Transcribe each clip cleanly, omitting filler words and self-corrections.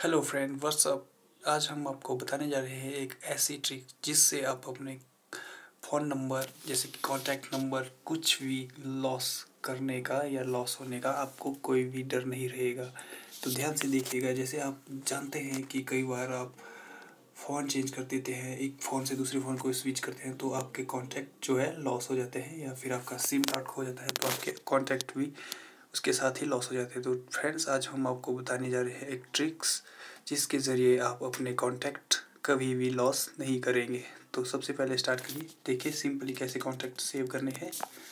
Hello friend, WhatsApp. आज हम आपको बताने जा रहे हैं एक ऐसी ट्रिक जिससे आप अपने फ़ोन नंबर जैसे कि कॉन्टैक्ट नंबर कुछ भी लॉस करने का या लॉस होने का आपको कोई भी डर नहीं रहेगा। तो ध्यान से देखिएगा। जैसे आप जानते हैं कि कई बार आप फ़ोन चेंज कर देते हैं, एक फ़ोन से दूसरे फ़ोन को स्विच करते हैं तो आपके कॉन्टैक्ट जो है लॉस हो जाते हैं, या फिर आपका सिम कार्ड खो जाता है तो आपके कॉन्टैक्ट भी उसके साथ ही लॉस हो जाते हैं। तो फ्रेंड्स, आज हम आपको बताने जा रहे हैं एक ट्रिक्स जिसके ज़रिए आप अपने कॉन्टैक्ट कभी भी लॉस नहीं करेंगे। तो सबसे पहले स्टार्ट करिए। देखिए सिंपली कैसे कॉन्टैक्ट सेव करने हैं।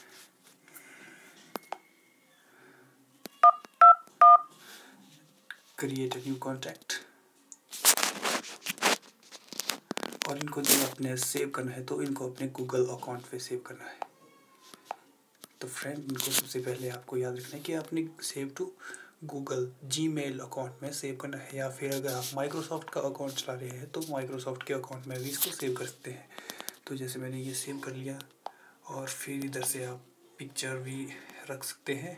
क्रिएट अ न्यू कॉन्टैक्ट, और इनको जब अपने सेव करना है तो इनको अपने गूगल अकाउंट पे सेव करना है। तो फ्रेंड, इनको सबसे पहले आपको याद रखना है कि आपने save to Google Gmail account में सेव करना है, या फिर अगर आप माइक्रोसॉफ्ट का अकाउंट चला रहे हैं तो माइक्रोसॉफ्ट के अकाउंट में भी इसको सेव कर सकते हैं। तो जैसे मैंने ये सेव कर लिया, और फिर इधर से आप पिक्चर भी रख सकते हैं।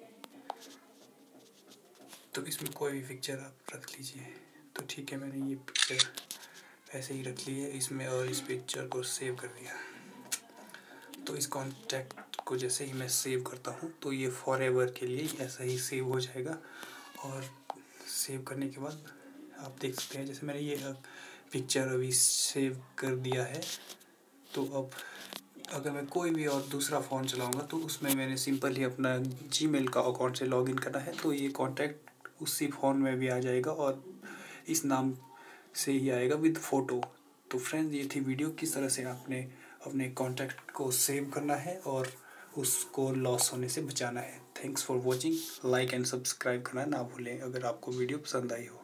तो इसमें कोई भी पिक्चर आप रख लीजिए। तो ठीक है, मैंने ये पिक्चर ऐसे ही रख ली है इसमें, और इस पिक्चर को सेव कर दिया। तो इस कॉन्टैक्ट को जैसे ही मैं सेव करता हूँ तो ये फॉरएवर के लिए ऐसा ही सेव हो जाएगा। और सेव करने के बाद आप देख सकते हैं, जैसे मैंने ये पिक्चर अभी सेव कर दिया है। तो अब अगर मैं कोई भी और दूसरा फ़ोन चलाऊँगा तो उसमें मैंने सिंपल ही अपना जीमेल का अकाउंट से लॉगिन करना है, तो ये कॉन्टैक्ट उसी फ़ोन में भी आ जाएगा और इस नाम से ही आएगा विद फ़ोटो। तो फ्रेंड्स, ये थी वीडियो किस तरह से आपने अपने कॉन्टैक्ट को सेव करना है और उसको लॉस होने से बचाना है। Thanks for watching. Like and subscribe करना ना भूलें अगर आपको वीडियो पसंद आई हो।